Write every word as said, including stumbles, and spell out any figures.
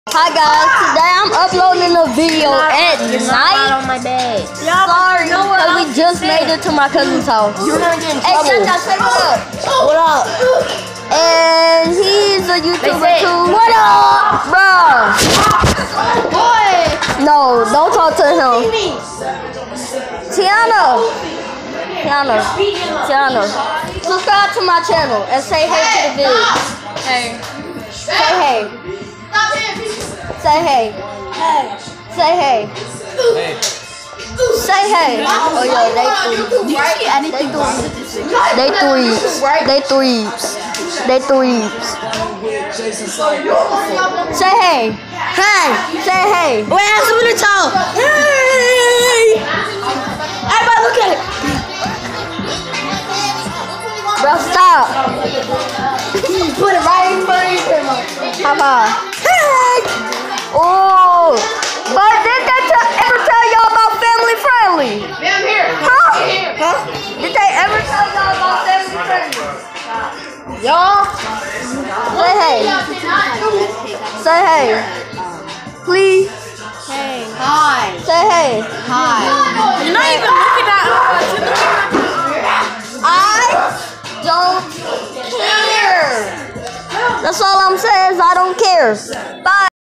Hi guys, today I'm uploading a video at night. On my bed. Sorry, because we just made it to my cousin's house. You're gonna get in Hey, trouble. shut up, shut up. What up? And he's a YouTuber say- too. What up, bro? Boy. No, don't talk to him. Tiana. Tiana. Tiana. Subscribe to my channel and say hey to the video. Hey. Say hey. Say hey. Say hey. Say hey. Oh yeah, they three. They threes. They threes. They threes. Say hey. Hey. Say hey. Wait, I have something to tell. Hey. Everybody look at it. Bro, stop. Put it right in front of your camera. How about? Hey. Oh. But did they t- ever tell y'all about family friendly? Yeah, I'm here. Huh? Huh? Did they ever tell y'all about family friendly? Y'all. Say hey. Say hey. Please. Hey. Hi. Say hey. Hi. You're not even looking at us. I don't care. That's all I'm saying is I don't care. Bye.